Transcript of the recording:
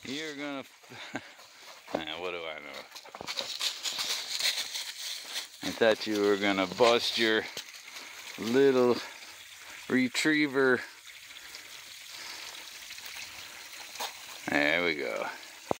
You're gonna, what do I know? I thought you were gonna bust your little retriever. There we go.